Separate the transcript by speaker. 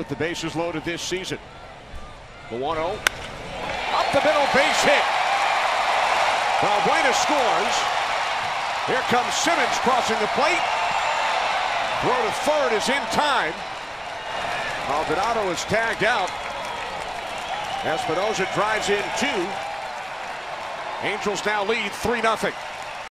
Speaker 1: with the bases loaded this season. The 1-0. Up the middle, base hit. Valbuena scores. Here comes Simmons crossing the plate. Throw to third is in time. Maldonado is tagged out. Espinosa drives in 2. Angels now lead 3-0.